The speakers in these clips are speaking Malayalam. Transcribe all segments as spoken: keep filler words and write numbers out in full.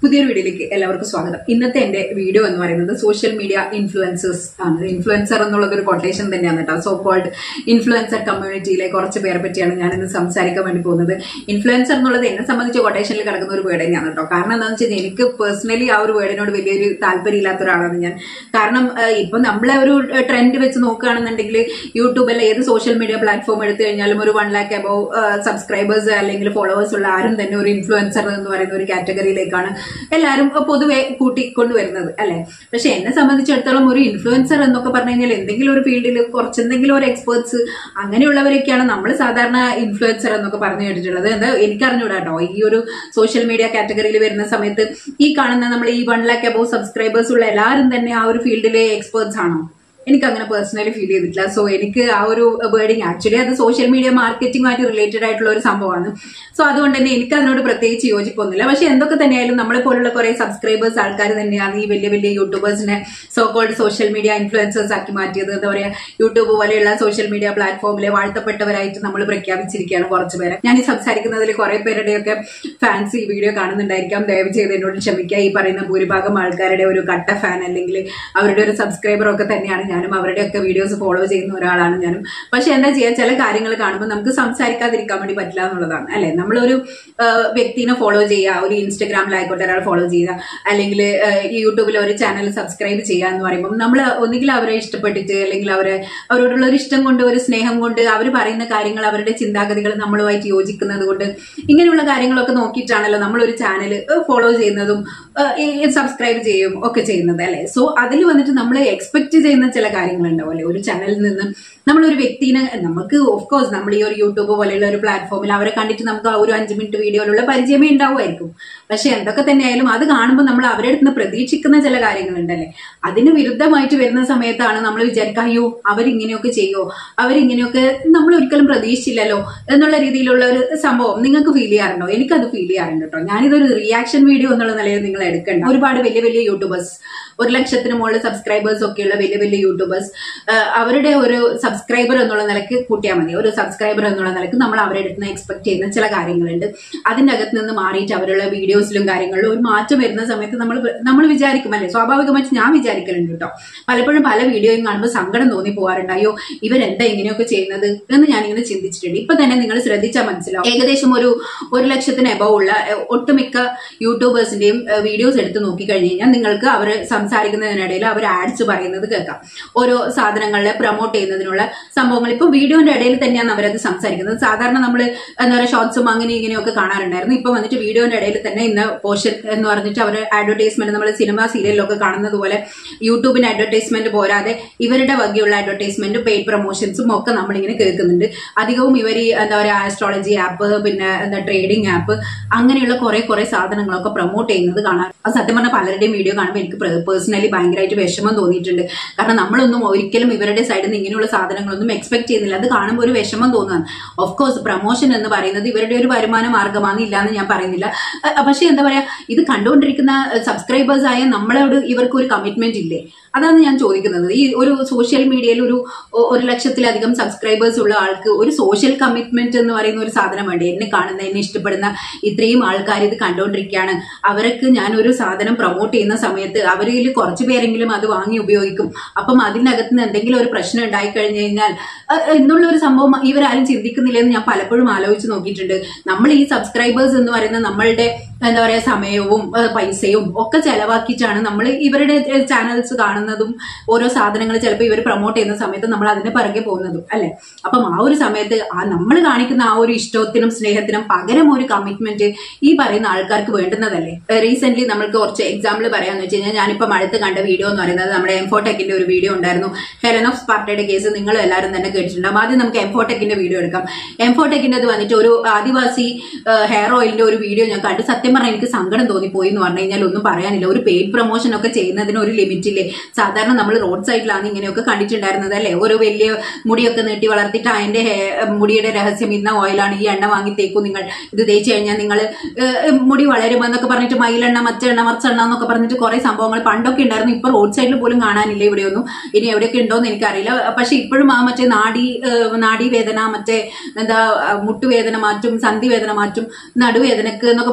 പുതിയൊരു വീഡിയോയിലേക്ക് എല്ലാവർക്കും സ്വാഗതം. ഇന്നത്തെ എന്റെ വീഡിയോ എന്ന് പറയുന്നത് സോഷ്യൽ മീഡിയ ഇൻഫ്ലുവൻസേഴ്സ് ആണ്. ഇൻഫ്ലുവൻസർ എന്നുള്ളത് ഒരു കൊട്ടേഷൻ തന്നെയാണ് കേട്ടോ. സോ കോൾഡ് ഇൻഫ്ലുവൻസർ കമ്മ്യൂണിറ്റിയിലെ കുറച്ച് പേരെ പറ്റിയാണ് ഞാൻ ഇന്ന് സംസാരിക്കാൻ വേണ്ടി പോകുന്നത്. ഇൻഫ്ലുവൻസർ എന്നുള്ളത് എന്നെ സംബന്ധിച്ച് കൊട്ടേഷനിൽ കിടക്കുന്ന ഒരു വേർഡ് തന്നെയാണ് കേട്ടോ. കാരണം എന്താണെന്ന് വെച്ചാൽ എനിക്ക് പേഴ്സണലി ആ ഒരു വേർഡിനോട് വലിയൊരു താല്പര്യമില്ലാത്ത ഒരാളാണ് ഞാൻ. കാരണം ഇപ്പൊ നമ്മളെ ഒരു ട്രെൻഡ് വെച്ച് നോക്കുകയാണെന്നുണ്ടെങ്കിൽ യൂട്യൂബിലെ ഏത് സോഷ്യൽ മീഡിയ പ്ലാറ്റ്ഫോം എടുത്തു കഴിഞ്ഞാലും ഒരു വൺ ലാക്ക് അബവ് സബ്സ്ക്രൈബേഴ്സ് അല്ലെങ്കിൽ ഫോളോവേഴ്സ് ഉള്ള ആരും തന്നെ ഒരു ഇൻഫ്ലുവൻസർ എന്ന് പറയുന്ന ഒരു കാറ്റഗറിയിലേക്കാണ് എല്ലാവരും പൊതുവെ കൂട്ടിക്കൊണ്ടുവരുന്നത് അല്ലെ. പക്ഷെ എന്നെ സംബന്ധിച്ചിടത്തോളം ഒരു ഇൻഫ്ലുവൻസർ എന്നൊക്കെ പറഞ്ഞു കഴിഞ്ഞാൽ എന്തെങ്കിലും ഒരു ഫീൽഡിൽ കുറച്ചെന്തെങ്കിലും ഒരു എക്സ്പേർട്സ് അങ്ങനെയുള്ളവരൊക്കെയാണ് നമ്മൾ സാധാരണ ഇൻഫ്ലുവൻസർ എന്നൊക്കെ പറഞ്ഞു കേട്ടിട്ടുള്ളത്. എന്താ എനിക്കറിഞ്ഞൂടാ കേട്ടോ. ഈ ഒരു സോഷ്യൽ മീഡിയ കാറ്റഗറിയിൽ വരുന്ന സമയത്ത് ഈ കാണുന്ന നമ്മൾ ഈ വൺ ലാക്ക് അബവ് സബ്സ്ക്രൈബേഴ്സ് ഉള്ള എല്ലാവരും തന്നെ ആ ഒരു ഫീൽഡിലെ എക്സ്പേർട്സ് ആണോ? എനിക്ക് അങ്ങനെ പേഴ്സണലി ഫീൽ ചെയ്തിട്ടില്ല. സോ എനിക്ക് ആ ഒരു വേർഡിങ് ആക്ച്വലി അത് സോഷ്യൽ മീഡിയ മാർക്കറ്റിംഗുമായിട്ട് റിലേറ്റഡ് ആയിട്ടുള്ള ഒരു സംഭവമാണ്. സോ അതുകൊണ്ട് തന്നെ എനിക്ക് അതിനോട് പ്രത്യേകിച്ച് യോജിപ്പൊന്നുമില്ല. പക്ഷെ എന്തൊക്കെ തന്നെയായാലും നമ്മളെ പോലുള്ള കുറെ സബ്സ്ക്രൈബേഴ്സ് ആൾക്കാർ തന്നെയാണ് ഈ വലിയ വലിയ യൂട്യൂബേഴ്സിനെ so called social media influencers ആക്കി മാറ്റിയത്. എന്താ പറയാ, യൂട്യൂബ് പോലെയുള്ള സോഷ്യൽ മീഡിയ പ്ലാറ്റ്ഫോമിലെ വാഴ്ത്തപ്പെട്ടവരായിട്ട് നമ്മൾ പ്രഖ്യാപിച്ചിരിക്കുകയാണ് കുറച്ച് പേരെ. ഞാൻ ഈ സംസാരിക്കുന്നതിൽ കുറെ പേരുടെയൊക്കെ ഫാൻസ് ഈ വീഡിയോ കാണുന്നുണ്ടായിരിക്കാം. ദയവ് ചെയ്ത് എന്നോട് ക്ഷമിക്കുക. ഈ പറയുന്ന ഭൂരിഭാഗം ആൾക്കാരുടെ ഒരു കട്ട ഫാൻ അല്ലെങ്കിൽ അവരുടെ ഒരു സബ്സ്ക്രൈബർ ഒക്കെ തന്നെയാണ് ഞാനും. അവരുടെയൊക്കെ വീഡിയോസ് ഫോളോ ചെയ്യുന്ന ഒരാളാണ് ഞാനും. പക്ഷെ എന്താ ചെയ്യാ, ചില കാര്യങ്ങൾ കാണുമ്പോൾ നമുക്ക് സംസാരിക്കാതിരിക്കാൻ വേണ്ടി പറ്റില്ല എന്നുള്ളതാണ് അല്ലെ. നമ്മളൊരു വ്യക്തിനെ ഫോളോ ചെയ്യുക, ഒരു ഇൻസ്റ്റഗ്രാമിലായിക്കോട്ടെ ഒരാൾ ഫോളോ ചെയ്യുക, അല്ലെങ്കിൽ യൂട്യൂബിൽ ഒരു ചാനൽ സബ്സ്ക്രൈബ് ചെയ്യുക എന്ന് പറയുമ്പോൾ നമ്മൾ ഒന്നുകിൽ അവരെ ഇഷ്ടപ്പെട്ടിട്ട് അല്ലെങ്കിൽ അവരെ അവരോടുള്ള ഒരു ഇഷ്ടം കൊണ്ട് ഒരു സ്നേഹം കൊണ്ട് അവർ പറയുന്ന കാര്യങ്ങൾ അവരുടെ ചിന്താഗതികൾ നമ്മളുമായിട്ട് യോജിക്കുന്നത് കൊണ്ട് ഇങ്ങനെയുള്ള കാര്യങ്ങളൊക്കെ നോക്കിയിട്ടാണല്ലോ നമ്മളൊരു ചാനൽ ഫോളോ ചെയ്യുന്നതും സബ്സ്ക്രൈബ് ചെയ്യും ഒക്കെ ചെയ്യുന്നത് അല്ലെ. സോ അതിൽ വന്നിട്ട് നമ്മൾ എക്സ്പെക്ട് ചെയ്യുന്ന ചില കാര്യങ്ങളുണ്ടാവും അല്ലെ. ഒരു ചാനലിൽ നിന്ന് നമ്മളൊരു വ്യക്തിനെ നമുക്ക് ഓഫ്കോഴ്സ് നമ്മൾ ഈ ഒരു യൂട്യൂബ് പോലെയുള്ള ഒരു പ്ലാറ്റ്ഫോമിൽ അവരെ കണ്ടിട്ട് നമുക്ക് ആ ഒരു അഞ്ച് മിനിറ്റ് വീഡിയോയിലുള്ള പരിചയമേ ഉണ്ടാവുമായിരിക്കും. പക്ഷെ എന്തൊക്കെ തന്നെയായാലും അത് കാണുമ്പോൾ നമ്മൾ അവരുടെ അടുത്ത് നിന്ന് പ്രതീക്ഷിക്കുന്ന ചില കാര്യങ്ങളുണ്ടല്ലേ, അതിന് വിരുദ്ധമായിട്ട് വരുന്ന സമയത്താണ് നമ്മൾ വിചാരിക്കുക, അയ്യോ അവരിങ്ങനെയൊക്കെ ചെയ്യോ, അവരിങ്ങനെയൊക്കെ നമ്മൾ ഒരിക്കലും പ്രതീക്ഷിച്ചില്ലല്ലോ എന്നുള്ള രീതിയിലുള്ള ഒരു സംഭവം നിങ്ങൾക്ക് ഫീൽ ചെയ്യാറുണ്ടോ? എനിക്കത് ഫീൽ ചെയ്യാറുണ്ട് കേട്ടോ. ഞാനിതൊരു റിയാക്ഷൻ വീഡിയോ എന്നുള്ള നിലയിൽ നിങ്ങൾ എടുക്കണ്ട. ഒരുപാട് വലിയ വലിയ യൂട്യൂബേഴ്സ്, ഒരു ലക്ഷത്തിന് മുകളിൽ സബ്സ്ക്രൈബേഴ്സ് ഒക്കെയുള്ള വലിയ വലിയ യൂട്യൂബേഴ്സ്, അവരുടെ ഒരു സബ്സ്ക്രൈബർ എന്നുള്ള നിലക്ക് കൂട്ടിയാൽ മതി. ഒരു സബ്സ്ക്രൈബർ എന്നുള്ള നിലക്ക് നമ്മൾ അവരുടെ അടുത്ത് നിന്ന് എക്സ്പെക്ട് ചെയ്യുന്ന ചില കാര്യങ്ങളുണ്ട്. അതിന്റെ അകത്ത് നിന്ന് മാറിയിട്ട് അവരുടെ വീഡിയോസിലും കാര്യങ്ങളിലും ഒരു മാറ്റം വരുന്ന സമയത്ത് നമ്മൾ നമ്മൾ വിചാരിക്കും അല്ലെ, സ്വാഭാവികമായിട്ട് ഞാൻ വിചാരിക്കലുണ്ട് കേട്ടോ. പലപ്പോഴും പല വീഡിയോയും കാണുമ്പോൾ സങ്കടം തോന്നി പോകാറുണ്ട്. അയ്യോ ഇവരെന്താ ഇങ്ങനെയൊക്കെ ചെയ്യുന്നത് എന്ന് ഞാനിങ്ങനെ ചിന്തിച്ചിട്ടുണ്ട്. ഇപ്പൊ തന്നെ നിങ്ങൾ ശ്രദ്ധിച്ചാൽ മനസ്സിലാവും, ഏകദേശം ഒരു ഒരു ലക്ഷത്തിന് എബവ് ഉള്ള ഒട്ടുമിക്ക യൂട്യൂബേഴ്സിന്റെയും വീഡിയോസ് എടുത്ത് നോക്കിക്കഴിഞ്ഞ് കഴിഞ്ഞാൽ നിങ്ങൾക്ക് അവർ സംസാരിക്കുന്നതിനിടയിൽ അവർ ആഡ്സ് പറയുന്നത് കേൾക്കാം. ഓരോ സാധനങ്ങളെ പ്രൊമോട്ട് ചെയ്യുന്നതിനുള്ള സംഭവങ്ങൾ ഇപ്പൊ വീഡിയോന്റെ ഇടയിൽ തന്നെയാണ് അവരത് സംസാരിക്കുന്നത്. സാധാരണ നമ്മൾ എന്താ പറയുക ഷോർട്സും അങ്ങനെ ഇങ്ങനെയൊക്കെ കാണാറുണ്ടായിരുന്നു. ഇപ്പൊ വന്നിട്ട് വീഡിയോന്റെ ഇടയിൽ തന്നെ ഇന്ന് പോർഷൻ എന്ന് പറഞ്ഞിട്ട് അവർ അഡ്വർടൈസ്മെന്റ് നമ്മൾ സിനിമ സീരിയലിലൊക്കെ കാണുന്നത് പോലെ യൂട്യൂബിന് അഡ്വർടൈസ്മെന്റ് പോരാതെ ഇവരുടെ വകയുള്ള അഡ്വർടൈസ്മെന്റും പെയ്ഡ് പ്രൊമോഷൻസും ഒക്കെ നമ്മളിങ്ങനെ കേൾക്കുന്നുണ്ട്. അധികവും ഇവർ എന്താ പറയുക ആസ്ട്രോളജി ആപ്പ്, പിന്നെ എന്താ ട്രേഡിംഗ് ആപ്പ്, അങ്ങനെയുള്ള കുറെ കുറെ സാധനങ്ങളൊക്കെ പ്രൊമോട്ട് ചെയ്യുന്നത് കാണാം. അത് സത്യം പറഞ്ഞാൽ പലരുടെയും വീഡിയോ കാണുമ്പോൾ എനിക്ക് പേഴ്സണലി ഭയങ്കരമായിട്ട് വിഷമം തോന്നിയിട്ടുണ്ട്. കാരണം നമ്മളൊന്നും ഒരിക്കലും ഇവരുടെ സൈഡിൽ നിന്ന് ഇങ്ങനെയുള്ള സാധനങ്ങളൊന്നും എക്സ്പെക്ട് ചെയ്യുന്നില്ല. അത് കാണുമ്പോൾ ഒരു വിഷമം തോന്നുകയാണ്. ഓഫ് കോഴ്സ് പ്രൊമോഷൻ എന്ന് പറയുന്നത് ഇവരുടെ ഒരു വരുമാന മാർഗമാണ്, ഇല്ലാന്ന് ഞാൻ പറയുന്നില്ല. പക്ഷെ എന്താ പറയാ, ഇത് കണ്ടുകൊണ്ടിരിക്കുന്ന സബ്സ്ക്രൈബേഴ്സ് ആയ നമ്മളോട് ഇവർക്ക് ഒരു കമ്മിറ്റ്മെന്റ് ഇല്ലേ? അതാണ് ഞാൻ ചോദിക്കുന്നത്. ഈ ഒരു സോഷ്യൽ മീഡിയയിൽ ഒരു ഒരു ലക്ഷത്തിലധികം സബ്സ്ക്രൈബേഴ്സ് ഉള്ള ആൾക്ക് ഒരു സോഷ്യൽ കമ്മിറ്റ്മെന്റ് എന്ന് പറയുന്ന ഒരു സാധനം വേണ്ടേ? എന്നെ കാണുന്ന, എന്നെ ഇഷ്ടപ്പെടുന്ന ഇത്രയും ആൾക്കാർ ഇത് കണ്ടുകൊണ്ടിരിക്കുകയാണ്. അവർക്ക് ഞാൻ ഒരു സാധനം പ്രൊമോട്ട് ചെയ്യുന്ന സമയത്ത് അവരിൽ കുറച്ചു പേരെങ്കിലും അത് വാങ്ങി ഉപയോഗിക്കും. അപ്പം അതിനകത്ത് നിന്ന് എന്തെങ്കിലും ഒരു പ്രശ്നം ഉണ്ടായി കഴിഞ്ഞു കഴിഞ്ഞാൽ എന്നുള്ള ഒരു സംഭവം ഇവരാരും ചിന്തിക്കുന്നില്ലെന്ന് ഞാൻ പലപ്പോഴും ആലോചിച്ച് നോക്കിയിട്ടുണ്ട്. നമ്മൾ ഈ സബ്സ്ക്രൈബേഴ്സ് എന്ന് പറയുന്ന നമ്മളുടെ എന്താ പറയാ സമയവും പൈസയും ഒക്കെ ചെലവാക്കിയിട്ടാണ് നമ്മൾ ഇവരുടെ ചാനൽസ് കാണുന്നതും ഓരോ സാധനങ്ങൾ ചിലപ്പോൾ ഇവർ പ്രൊമോട്ട് ചെയ്യുന്ന സമയത്ത് നമ്മൾ അതിന്റെ പിറകെ പോകുന്നതും അല്ലെ. അപ്പം ആ ഒരു സമയത്ത് ആ നമ്മൾ കാണിക്കുന്ന ആ ഒരു ഇഷ്ടത്തിനും സ്നേഹത്തിനും പകരം ഒരു കമ്മിറ്റ്മെന്റ് ഈ പറയുന്ന ആൾക്കാർക്ക് വേണ്ടുന്നതല്ലേ. റീസെന്റ് നമ്മൾക്ക് കുറച്ച് എക്സാമ്പിൾ പറയാന്ന് വെച്ച് കഴിഞ്ഞാൽ ഞാനിപ്പം അടുത്ത് കണ്ട വീഡിയോ എന്ന് പറയുന്നത് നമ്മുടെ എംഫോടെക്കിന്റെ ഒരു വീഡിയോ ഉണ്ടായിരുന്നു. ഹെലൻ ഓഫ് സ്പാർട്ടയുടെ കേസ് നിങ്ങൾ എല്ലാവരും തന്നെ കേട്ടിട്ടുണ്ടാവും. ആദ്യം നമുക്ക് എംഫോടെക്കിന്റെ വീഡിയോ എടുക്കാം. എംഫോടെക്കിന്റെ വന്നിട്ട് ഒരു ആദിവാസി ഹെയർ ഓയിലിന്റെ ഒരു വീഡിയോ ഞാൻ കണ്ടു. സത്യം പറഞ്ഞാൽ എനിക്ക് സങ്കടം തോന്നിപ്പോയി എന്ന് പറഞ്ഞു കഴിഞ്ഞാൽ ഒന്നും പറയാനില്ല. ഒരു പെയ്ഡ് പ്രൊമോഷൻ ഒക്കെ ചെയ്യുന്നതിന് ഒരു ലിമിറ്റില്ലേ? സാധാരണ നമ്മൾ റോഡ് സൈഡിലാണ് ഇങ്ങനെയൊക്കെ കണ്ടിട്ടുണ്ടായിരുന്നത് അല്ലെ. ഒരു വലിയ മുടിയൊക്കെ നീട്ടി വളർത്തിയിട്ട് അതിന്റെ മുടിയുടെ രഹസ്യം ഇന്ന ഓയിലാണ്, ഈ എണ്ണ വാങ്ങി തേക്കും, നിങ്ങൾ ഇത് തേച്ച് കഴിഞ്ഞാൽ നിങ്ങൾ മുടി വളരുമെന്നൊക്കെ പറഞ്ഞിട്ട് മയിലെണ്ണ, മറ്റെണ്ണ, മറിച്ചെണ്ണ എന്നൊക്കെ പറഞ്ഞിട്ട് കുറെ സംഭവങ്ങൾ പണ്ടൊക്കെ ഉണ്ടായിരുന്നു. ഇപ്പൊ റോഡ് സൈഡിൽ പോലും കാണാനില്ല ഇവിടെയൊന്നും. ഇനി എവിടെയൊക്കെ ഉണ്ടോന്ന് എനിക്കറിയില്ല. പക്ഷെ ഇപ്പോഴും ആ മറ്റേ നാഡി നാഡീവേദന, മറ്റേ എന്താ മുട്ടുവേദന മാറ്റും, സന്ധിവേദന മാറ്റും, നടുവേദനക്ക് എന്നൊക്കെ പറഞ്ഞിട്ട് ഇത്ര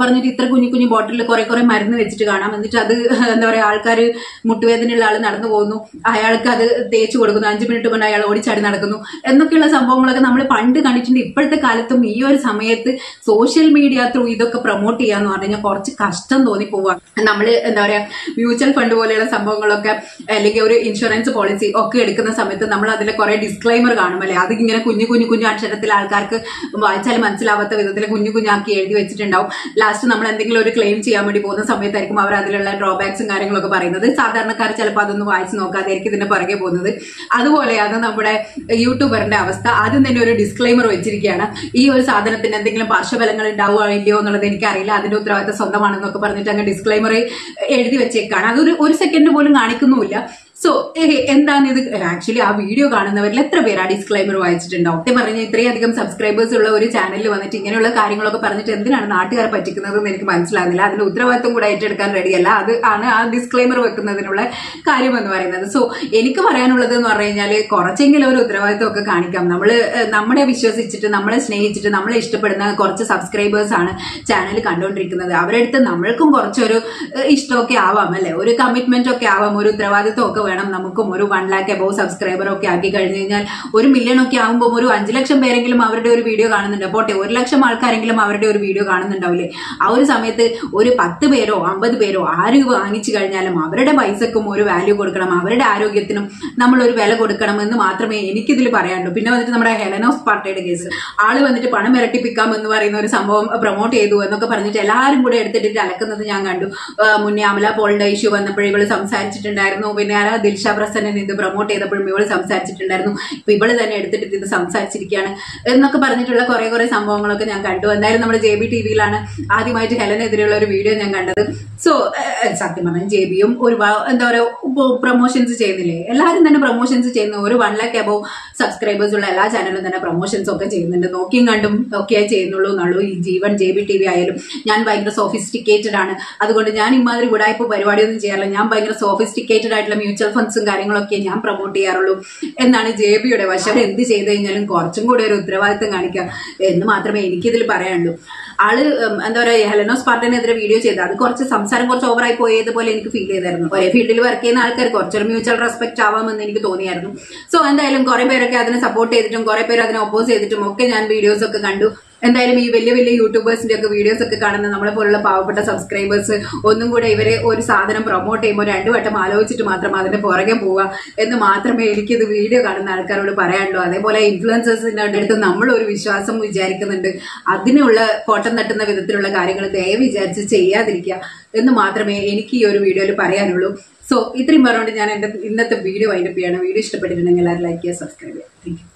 ഇത്ര കുഞ്ഞു കുഞ്ഞു ബോട്ടിലിൽ കുറെ കുറെ മരുന്ന് വെച്ചിട്ട് കാണാം. എന്നിട്ട് അത് എന്താ പറയാ, ആൾക്കാർ മുട്ടുവേദനയുള്ള ആൾ നടന്നു പോകുന്നു, അയാൾക്ക് അത് തേച്ച് കൊടുക്കുന്നു, അഞ്ചു മിനിറ്റ് കൊണ്ട് അയാൾ ഓടിച്ചാടി നടക്കുന്നു എന്നൊക്കെയുള്ള സംഭവങ്ങളൊക്കെ നമ്മൾ പണ്ട് കണ്ടിട്ടുണ്ട്. ഇപ്പോഴത്തെ കാലത്തും ഈ ഒരു സമയത്ത് സോഷ്യൽ മീഡിയ ത്രൂ ഇതൊക്കെ പ്രൊമോട്ട് ചെയ്യാന്ന് പറഞ്ഞു കഴിഞ്ഞാൽ കുറച്ച് കഷ്ടം തോന്നി പോവാ. നമ്മൾ എന്താ പറയാ, മ്യൂച്വൽ ഫണ്ട് പോലെയുള്ള സംഭവങ്ങളൊക്കെ അല്ലെങ്കിൽ ഒരു ഇൻഷുറൻസ് പോളിസി ഒക്കെ എടുക്കുന്ന സമയത്ത് നമ്മൾ അതിലെ കുറെ ഡിസ്ക്ലൈമർ കാണും അല്ലെ. അത് ഇങ്ങനെ കുഞ്ഞു കുഞ്ഞു കുഞ്ഞു അക്ഷരത്തിൽ ആൾക്കാർക്ക് വായിച്ചാൽ മനസ്സിലാവാത്ത വിധത്തിൽ കുഞ്ഞു കുഞ്ഞാക്കി എഴുതി വെച്ചിട്ടുണ്ടാവും. ലാസ്റ്റ് നമ്മൾ എന്തെങ്കിലും ഒരു ക്ലെയിം ചെയ്യാൻ വേണ്ടി പോകുന്ന സമയത്തായിരിക്കും അവർ അതിലുള്ള ഡ്രോബാക്സും കാര്യങ്ങളൊക്കെ പറയുന്നത്. സാധാരണക്കാർ ചിലപ്പോൾ അതൊന്നും വായിച്ച് നോക്കാതെയായിരിക്കും ഇതിന്റെ പുറകെ പോകുന്നത്. അതുപോലെയാണ് നമ്മുടെ യൂട്യൂബറിന്റെ അവസ്ഥ. ആദ്യം തന്നെ ഒരു ഡിസ്ക്ലൈമർ വെച്ചിരിക്കുകയാണ്, ഈ ഒരു സാധനത്തിന് എന്തെങ്കിലും പാർശ്വഫലങ്ങൾ ഉണ്ടാവുകയോ ഇല്ലയോ എന്നുള്ളത് എനിക്കറിയില്ല, അതിന്റെ ഉത്തരവാദിത്തം സ്വന്തമാണെന്നൊക്കെ പറഞ്ഞിട്ട് അങ്ങ് ഡിസ്ക്ലൈമർ എഴുതി വെച്ചേക്കാണ്. അതൊരു ഒരു സെക്കൻഡ് പോലും കാണിക്കുന്നുമില്ല. സോ എന്താണ് ഇത്? ആക്ച്വലി ആ വീഡിയോ കാണുന്നവരിൽ എത്ര പേര് ആ ഡിസ്ക്ലൈമർ വായിച്ചിട്ടുണ്ടാവും? സത്യം പറഞ്ഞ ഇത്രയധികം സബ്സ്ക്രൈബേഴ്സ് ഉള്ള ഒരു ചാനലിൽ വന്നിട്ട് ഇങ്ങനെയുള്ള കാര്യങ്ങളൊക്കെ പറഞ്ഞിട്ട് എന്തിനാണ് നാട്ടുകാരെ പറ്റിക്കുന്നതെന്ന് എനിക്ക് മനസ്സിലാകുന്നില്ല. അതിന്റെ ഉത്തരവാദിത്വം കൂടെ ഏറ്റെടുക്കാൻ റെഡിയല്ല. അത് ആണ് ആ ഡിസ്ക്ലൈമർ വെക്കുന്നതിനുള്ള കാര്യം എന്ന് പറയുന്നത്. സോ എനിക്ക് പറയാനുള്ളത് എന്ന് പറഞ്ഞു കഴിഞ്ഞാൽ കുറച്ചെങ്കിലും ഒരു ഉത്തരവാദിത്വം ഒക്കെ കാണിക്കാം. നമ്മള് നമ്മളെ വിശ്വസിച്ചിട്ട്, നമ്മളെ സ്നേഹിച്ചിട്ട്, നമ്മളെ ഇഷ്ടപ്പെടുന്ന കുറച്ച് സബ്സ്ക്രൈബേഴ്സ് ആണ് ചാനൽ കണ്ടുകൊണ്ടിരിക്കുന്നത്. അവരുടെ അടുത്ത് നമ്മൾക്കും കുറച്ചൊരു ഇഷ്ടമൊക്കെ ആവാം അല്ലെ, ഒരു കമ്മിറ്റ്മെന്റ് ഒക്കെ ആവാം, ഒരു ഉത്തരവാദിത്വം ഒക്കെ വേണം നമുക്കും. ഒരു വൺ ലാക്ക് അബോവ് സബ്സ്ക്രൈബർ ഒക്കെ ആക്കി കഴിഞ്ഞു കഴിഞ്ഞാൽ ഒരു മില്യൺ ഒക്കെ ആകുമ്പോൾ ഒരു അഞ്ചു ലക്ഷം പേരെങ്കിലും അവരുടെ ഒരു വീഡിയോ കാണുന്നുണ്ട്. പോട്ടെ, ഒരു ലക്ഷം ആൾക്കാരെങ്കിലും അവരുടെ ഒരു വീഡിയോ കാണുന്നുണ്ടാവില്ലേ? ആ ഒരു സമയത്ത് ഒരു പത്ത് പേരോ അമ്പത് പേരോ ആര് വാങ്ങിച്ചു കഴിഞ്ഞാലും അവരുടെ പൈസക്കും ഒരു വാല്യൂ കൊടുക്കണം, അവരുടെ ആരോഗ്യത്തിനും നമ്മൾ ഒരു വില കൊടുക്കണം എന്ന് മാത്രമേ എനിക്കിതിൽ പറയാനുള്ളൂ. പിന്നെ വന്നിട്ട് നമ്മുടെ ഹെലൻ ഓഫ് സ്പാർട്ടയുടെ കേസ്, ആള് വന്നിട്ട് പണം ഇരട്ടിപ്പിക്കാം എന്ന് പറയുന്ന ഒരു സംഭവം പ്രൊമോട്ട് ചെയ്തു എന്നൊക്കെ പറഞ്ഞിട്ട് എല്ലാവരും കൂടെ എടുത്തിട്ട് അലക്കുന്നത് ഞാൻ കണ്ടു. മുന്നേ അമല പോളിന്റെ ഇഷ്യൂ വന്നപ്പോൾ ഇവള് സംസാരിച്ചിട്ടുണ്ടായിരുന്നു. പിന്നെ ദിൽഷ പ്രസന്നൻ ഇത് പ്രൊമോട്ട് ചെയ്തപ്പോഴും ഇവള് സംസാരിച്ചിട്ടുണ്ടായിരുന്നു. ഇപ്പൊ ഇവള് തന്നെ എടുത്തിട്ട് ഇത് സംസാരിച്ചിരിക്കുകയാണ് എന്നൊക്കെ പറഞ്ഞിട്ടുള്ള കുറെ കുറെ സംഭവങ്ങളൊക്കെ ഞാൻ കണ്ടു. എന്തായാലും നമ്മുടെ ജെ ബി ടി വിയിലാണ് ആദ്യമായിട്ട് ഹെലനെതിരെയുള്ള ഒരു വീഡിയോ ഞാൻ കണ്ടത്. സോ സത്യം പറഞ്ഞാൽ ജെ ബിയും ഒരു എന്താ പറയുക പ്രൊമോഷൻസ് ചെയ്യുന്നില്ലേ? എല്ലാവരും തന്നെ പ്രൊമോഷൻസ് ചെയ്യുന്നു. ഒരു വൺ ലാക്ക് അബോവ് സബ്സ്ക്രൈബേഴ്സ് ഉള്ള എല്ലാ ചാനലും തന്നെ പ്രൊമോഷൻസ് ഒക്കെ ചെയ്യുന്നുണ്ട്. നോക്കിയും കണ്ടും ഒക്കെ ചെയ്യുന്നുള്ളൂ എന്നുള്ളൂ. ഈ Jeevan J B T V ആയാലും ഞാൻ ഭയങ്കര സോഫിസ്റ്റിക്കേറ്റഡ് ആണ്, അതുകൊണ്ട് ഞാൻ ഇമാതിരി ഗുഡായ്പ പരിപാടിയൊന്നും ചെയ്യാറില്ല. ഞാൻ ഭയങ്കര സോഫിസ്റ്റിക്കേറ്റഡ് ആയിട്ടുള്ള മ്യൂച്വൽ ഫണ്ട്സും കാര്യങ്ങളൊക്കെ ഞാൻ പ്രൊമോട്ട് ചെയ്യാറുള്ളൂ എന്നാണ് ജെ ബിയുടെ വശം. എന്ത് ചെയ്ത് കഴിഞ്ഞാലും കുറച്ചും കൂടെ ഒരു ഉത്തരവാദിത്തം കാണിക്കാം എന്ന് മാത്രമേ എനിക്കിതിൽ പറയാനുള്ളൂ. ആള് എന്താ പറയുക, ഹെലനോ സ്പാർട്ടനെതിരെ വീഡിയോ ചെയ്ത് അത് കുറച്ച് സംസാരം കുറച്ച് ഓവറായി പോയതുപോലെ എനിക്ക് ഫീൽ ചെയ്തായിരുന്നു. ഒരേ ഫീൽഡിൽ വർക്ക് ചെയ്യുന്ന ആൾക്കാർ കുറച്ചൊരു മ്യൂച്വൽ റെസ്പെക്ട് ആവാമെന്ന് എനിക്ക് തോന്നിയായിരുന്നു. സോ എന്തായാലും കുറെ പേരൊക്കെ അതിനെ സപ്പോർട്ട് ചെയ്തിട്ടും കുറെ പേര് അതിനെ ഒപ്പോസ് ചെയ്തിട്ടും ഒക്കെ ഞാൻ വീഡിയോസ് ഒക്കെ കണ്ടു. എന്തായാലും ഈ വലിയ വലിയ യൂട്യൂബേഴ്സിന്റെ ഒക്കെ വീഡിയോസ് ഒക്കെ കാണുന്ന നമ്മളെ പോലുള്ള പാവപ്പെട്ട സബ്സ്ക്രൈബേഴ്സ് ഒന്നും കൂടെ ഇവരെ ഒരു സാധനം പ്രൊമോട്ട് ചെയ്യുമ്പോൾ രണ്ടു വട്ടം ആലോചിച്ചിട്ട് മാത്രം അതിന്റെ പുറകെ പോവുക എന്ന് മാത്രമേ എനിക്കിത് വീഡിയോ കാണുന്ന ആൾക്കാരോട് പറയാനുള്ളൂ. അതേപോലെ ഇൻഫ്ലുവൻസേഴ്സിന്റെ അടുത്ത് നമ്മൾ ഒരു വിശ്വാസം വിചാരിക്കുന്നുണ്ട്, അതിനുള്ള കോട്ടം തട്ടുന്ന വിധത്തിലുള്ള കാര്യങ്ങൾ ദയവ് വിചാരിച്ച് ചെയ്യാതിരിക്കുക എന്ന് മാത്രമേ എനിക്ക് ഈ ഒരു വീഡിയോയിൽ പറയാനുള്ളൂ. സോ ഇത്രയും പറഞ്ഞുകൊണ്ട് ഞാൻ എന്റെ ഇന്നത്തെ വീഡിയോ വൈൻഡപ്പ് ചെയ്യാണ്. വീഡിയോ ഇഷ്ടപ്പെട്ടിട്ടുണ്ടെങ്കിൽ എല്ലാവരും ലൈക്ക് ചെയ്യുക, സബ്സ്ക്രൈബ് ചെയ്യുക. Thank U.